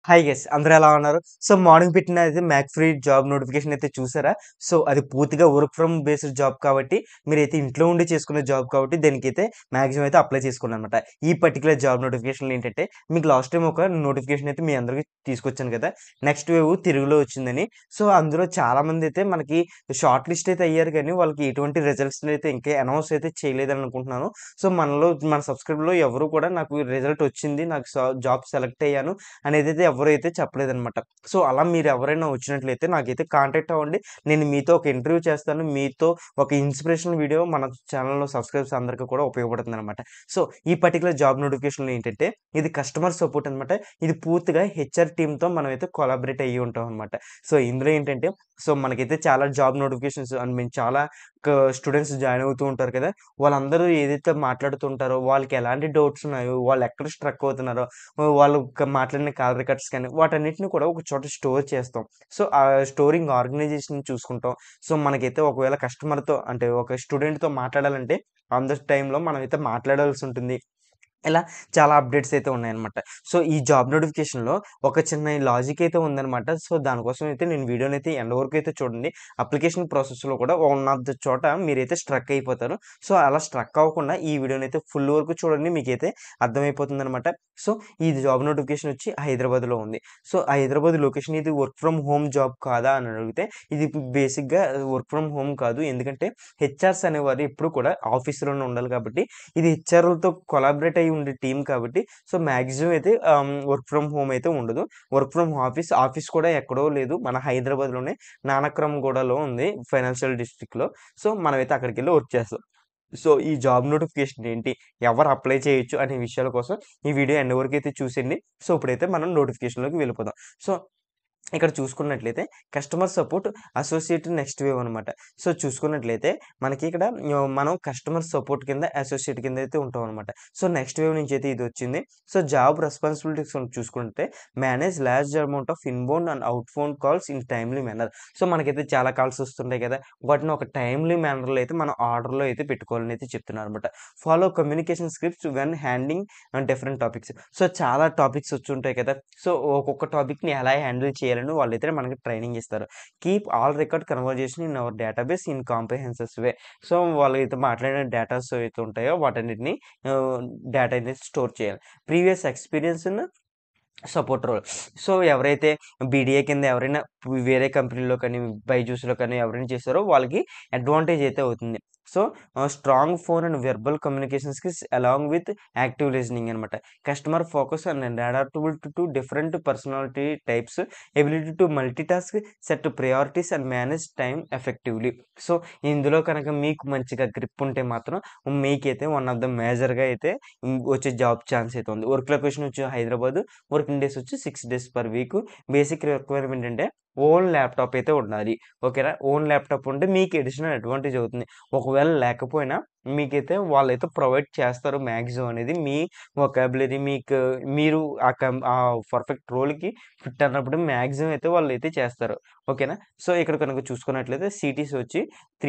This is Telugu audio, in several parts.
హాయ్ గైస్ అందరూ ఎలా ఉన్నారు? సో మార్నింగ్ పెట్టిన అయితే మ్యాక్ ఫ్రీ జాబ్ నోటిఫికేషన్ అయితే చూసారా? సో అది పూర్తిగా వర్క్ ఫ్రమ్ బేస్డ్ జాబ్ కాబట్టి మీరైతే ఇంట్లో ఉండి చేసుకునే జాబ్ కాబట్టి దానికైతే మాక్సిమం అయితే అప్లై చేసుకున్నానన్నమాట. ఈ పర్టిక్యులర్ జాబ్ నోటిఫికేషన్‌లో ఏంటంటే మీకు లాస్ట్ టైమ్ ఒక నోటిఫికేషన్ అయితే మీ అందరికి తీసుకొచ్చాను కదా! నెక్స్ట్ వేవ్ తెలుగులో వచ్చిందని. సో అందులో చాలామంది అయితే మనకి షార్ట్ లిస్ట్ అయితే అయ్యారు కానీ వాళ్ళకి ఎటువంటి రిజల్ట్స్ అయితే ఇంకా అనౌన్స్ అయితే చేయలేదని అనుకుంటున్నాను. సో మన సబ్‌స్క్రైబర్‌లో ఎవరు కూడా నాకు రిజల్ట్ వచ్చింది. నాకు జాబ్ సెలెక్ట్ అయ్యాను అనేదైతే ఎవరైతే చెప్పలేదనమాట. సో, అలా మీరెవరైనా వచ్చినట్లయితే నాకైతే కాంటాక్ట్ అవ్వండి. నేను మీతో ఒక ఇంటర్వ్యూ చేస్తాను. మీతో ఒక ఇన్స్‌పిరేషనల్ వీడియో మన ఛానెల్‌లో సబ్‌స్క్రైబర్స్ అందరికి కూడా ఉపయోగపడుతుందనమాట. సో, ఈ పర్టిక్యులర్ జాబ్ నోటిఫికేషన్‌లో ఏంటంటే, ఇది కస్టమర్ సపోర్ట్ అనమాట. ఇది పూర్తిగా హెచ్‌ఆర్ టీమ్‌తో మనమైతే కొలాబరేట్ అయ్యి ఉంటాం అనమాట. సో, ఇందులో ఏంటంటే, మనకైతే చాలా జాబ్ నోటిఫికేషన్స్ ఐ మీన్ చాలా స్టూడెంట్స్ జాయిన్ అవుతూ ఉంటారు కదా! వాళ్ళందరూ ఏదైతే మాట్లాడుతుంటారో, వాళ్ళకి ఎలాంటి డౌట్స్ ఉన్నాయో, వాళ్ళు ఎక్కడ స్ట్రక్ అవుతున్నారో వాళ్ళు మాట్లాడిన కాల్ రికార్డ్స్ కానీ వాటన్నిటిని కూడా ఒక చోట స్టోర్ చేస్తాం. సో, ఆ స్టోరింగ్ ఆర్గనైజేషన్ చూసుకుంటాం. సో, మనకైతే ఒకవేళ కస్టమర్‌తో అంటే ఒక స్టూడెంట్‌తో మాట్లాడాలంటే ఆన్ ద టైమ్‌లో మనమైతే మాట్లాడాల్సుంటుంది. ఇలా చాలా అప్డేట్స్ అయితే ఉన్నాయన్నమాట. సో, ఈ జాబ్ నోటిఫికేషన్‌లో ఒక చిన్న లాజిక్ అయితే ఉందన్నమాట. సో, దానికోసం అయితే నేను వీడియోనైతే ఎండ్ వరకు అయితే చూడండి. అప్లికేషన్ ప్రాసెస్‌లో కూడా వన్ ఆఫ్ ద చోట మీరైతే స్ట్రక్ అయిపోతారు. సో, అలా స్ట్రక్ అవ్వకుండా ఈ వీడియోనైతే ఫుల్ వరకు చూడండి. మీకైతే అర్థమైపోతుందన్నమాట. సో, ఈ జాబ్ నోటిఫికేషన్ వచ్చి హైదరాబాద్‌లో ఉంది. సో, ఆ హైదరాబాద్ లొకేషన్ ఇది వర్క్ ఫ్రమ్ హోమ్ జాబ్ కాదా అని అడిగితే ఇది బేసిక్‌గా వర్క్ ఫ్రమ్ హోమ్ కాదు. ఎందుకంటే హెచ్ఆర్స్ అనేవారు ఎప్పుడు కూడా ఆఫీస్‌లోనే ఉండాలి కాబట్టి ఇది హెచ్ఆర్‌లతో కొలాబరేట్ అయ్యి ఉండే టీమ్ కాబట్టి సో, మాక్సిమం అయితే వర్క్ ఫ్రమ్ హోమ్ అయితే ఉండదు. వర్క్ ఫ్రమ్ ఆఫీస్ కూడా ఎక్కడో లేదు. మన హైదరాబాద్‌లోనే నానక్రమ్‌గూడలో ఉంది. ఫైనాన్షియల్ డిస్ట్రిక్ట్‌లో. సో, మనమైతే అక్కడికెళ్ళి వర్క్ చేస్తాం. సో, ఈ జాబ్ నోటిఫికేషన్ ఏంటి? ఎవరు అప్లై చేయొచ్చు అనే విషయాల కోసం ఈ వీడియో ఎండ్ వరకైతే చూసేయండి. సో, ఇప్పుడైతే మనం నోటిఫికేషన్‌లోకి వెళ్ళిపోదాం. సో ఇక్కడ చూసుకున్నట్లయితే customer support associate next wave అనమాట. సో, చూసుకున్నట్లయితే మనకి ఇక్కడ మనం కస్టమర్ సపోర్ట్ కింద అసోసియేట్ కింద అయితే ఉంటామనమాట. సో, నెక్స్ట్ వేవ్ నుంచి అయితే ఇదొచ్చింది. సో, జాబ్ రెస్పాన్సిబిలిటీస్ చూసుకుంటే manage large amount of inbound and outbound calls in timely manner. So, మనకైతే చాలా కాల్స్ వస్తుంటాయి కదా! వాటిని ఒక టైమ్లీ మేనర్‌లో అయితే మనం ఆర్డర్‌లో అయితే పెట్టుకోవాలని అయితే చెప్తున్నారనమాట. Follow communication scripts when handling different topics. So, చాలా టాపిక్స్ వచ్చుంటాయి కదా! సో, ఒక్కొక్క టాపిక్‌ని ఎలా హ్యాండిల్ చేయాలని వాళ్ళైతే మనకి ట్రైనింగ్ ఇస్తారు. Keep all record conversation in our database in comprehensive way. So, వాళ్ళైతే మాట్లాడిన డేటాస్ ఏవైతే ఉంటాయో వాటన్నిటిని ఆహ్, డేటా అనేది స్టోర్ చేయాలి. Previous experience in support role. So, ఎవరైతే బీడీఏ కింద ఎవరైనా వేరే కంపెనీలో కానీ, బైజూస్‌లో కానీ ఎవరైనా చేసారో వాళ్ళకి అడ్వాంటేజ్ అయితే అవుతుంది. So, strong phone and verbal communication skills along with active listening అనమాట. Customer focus and adaptability to different personality types, ability to multitask, set priorities and manage time effectively. So, ఇందులో కనుక మీకు మంచిగా గ్రిప్ ఉంటే మాత్రం మీకైతే వన్ ఆఫ్ ద మేజర్‌గా అయితే వచ్చే జాబ్ ఛాన్స్ అయితే ఉంది. వర్క్ లొకేషన్ వచ్చి హైదరాబాద్. వర్కింగ్ డేస్ వచ్చి 6 days per week. Basic requirement ఏంటంటే ఓన్ ల్యాప్‌టాప్ అయితే ఉండాలి. ఓకేనా? ఓన్ ల్యాప్‌టాప్ ఉంటే మీకు అడిషనల్ అడ్వాంటేజ్ అవుతుంది. ఒకవేళ లేకపోయినా మీకైతే వాళ్ళైతే ప్రొవైడ్ చేస్తారు మాక్సిమం అనేది. మీ వొకాబులరీ మీరు ఆ పర్ఫెక్ట్ రోల్‌కి ఫిట్ అన్నప్పుడు మాక్సిమం అయితే వాళ్ళైతే చేస్తారు. ఓకేనా? సో, ఇక్కడ కనుక చూసుకున్నట్లయితే సీటీసీ వచ్చి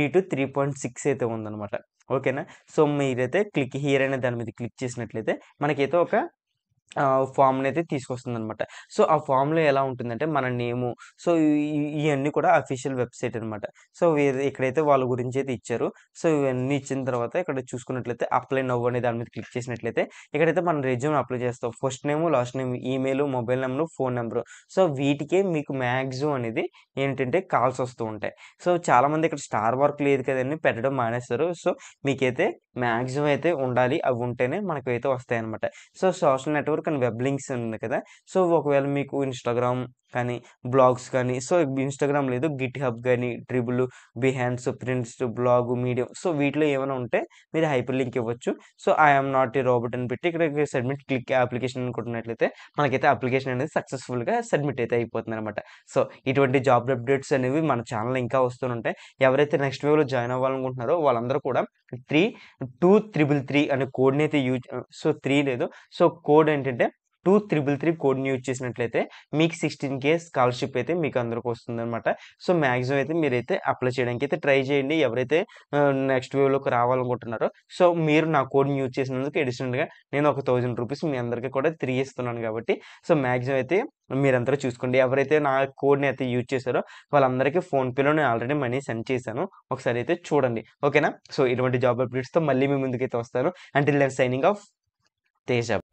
3-3.6 అయితే ఉందన్నమాట. ఓకేనా? సో, మీరైతే క్లిక్ హియర్ అనే దాని మీద క్లిక్ చేసినట్లయితే మనకైతే ఒక ఫార్మ్‌నయితే తీసుకొస్తుందనమాట. సో, ఆ ఫార్మ్‌లో ఎలా ఉంటుందంటే మన నేము, సో, ఇయన్నీ కూడా అఫీషియల్ వెబ్‌సైట్ అనమాట. సో, ఇక్కడైతే వాళ్ళ గురించయితే ఇచ్చారు. సో, ఇవన్నీ ఇచ్చిన తర్వాత ఇక్కడ చూసుకున్నట్లయితే అప్లై నౌ అనే దాని మీద క్లిక్ చేసినట్లయితే ఇక్కడైతే మన రెజ్యూమ్ అప్లై చేస్తాం. First name, last name, email, mobile number, phone number. So, వీటికే మీకు మాక్సిమం అనేది ఏంటంటే కాల్స్ వస్తూ ఉంటాయి. సో, చాలామంది ఇక్కడ స్టార్ మార్క్ లేదు కదండీ పెట్టడం మానేస్తారు. సో, మీకైతే మాక్సిమం అయితే ఉండాలి. అవి ఉంటేనే మనకైతే వస్తాయన్నమాట. So, social network and web links ఉంది కదా! సో, ఒకవేళ మీకు ఇన్‌స్టాగ్రామ్ కానీ, బ్లాగ్స్ కానీ సో, ఇన్‌స్టాగ్రామ్ లేదు గిట్‌హబ్ గాని, Dribbble, Behance, prints, blog, medium so, వీటిలో ఏమైనా ఉంటే మీరు హైపర్ లింక్ ఇవ్వచ్చు. So, I am not a robot అని పెట్టి ఇక్కడ సబ్మిట్ క్లిక్ అప్లికేషన్ అని కొట్టినట్లయితే మనకైతే అప్లికేషన్ అనేది సక్సెస్‌ఫుల్‌గా సబ్మిట్ అయితే అయిపోతుందనమాట. సో, ఇటువంటి జాబ్ అప్డేట్స్ అనేవి మన ఛానెల్‌లో ఇంకా వస్తూనుంటాయి. ఎవరైతే నెక్స్ట్ వేవ్‌లో జాయిన్ అవ్వాలనుకుంటున్నారో వాళ్ళందరూ కూడా 3 2333 అనే కోడ్‌నైతే సో, 3 లేదు. సో, కోడ్ ఏంటంటే 2333 కోడ్‌ని యూజ్ చేసినట్లయితే మీకు 16K స్కాలర్‌షిప్ అయితే మీకు అందరికి వస్తుందనమాట. సో, మాక్సిమం అయితే మీరైతే అప్లై చేయడానికైతే ట్రై చేయండి. ఎవరైతే నెక్స్ట్ వేవ్‌లోకి రావాలనుకుంటున్నారో. సో, మీరు నా కోడ్‌ని యూజ్ చేసినందుకు అడిషనల్‌గా నేను ఒక ₹1000 మీ అందరికి కూడా తిరిగి ఇస్తున్నాను కాబట్టి, సో, మాక్సిమం అయితే మీరందరూ చూసుకోండి. ఎవరైతే నా కోడ్‌ని అయితే యూజ్ చేశారో వాళ్ళందరికీ ఫోన్‌పేలో నేను ఆల్రెడీ మనీ సెండ్ చేశాను. ఒకసారి అయితే చూడండి. ఓకేనా? సో, ఇటువంటి జాబ్ అప్డేట్స్‌తో మళ్ళీ మీ ముందుకైతే వస్తాను. Until then signing off Teja.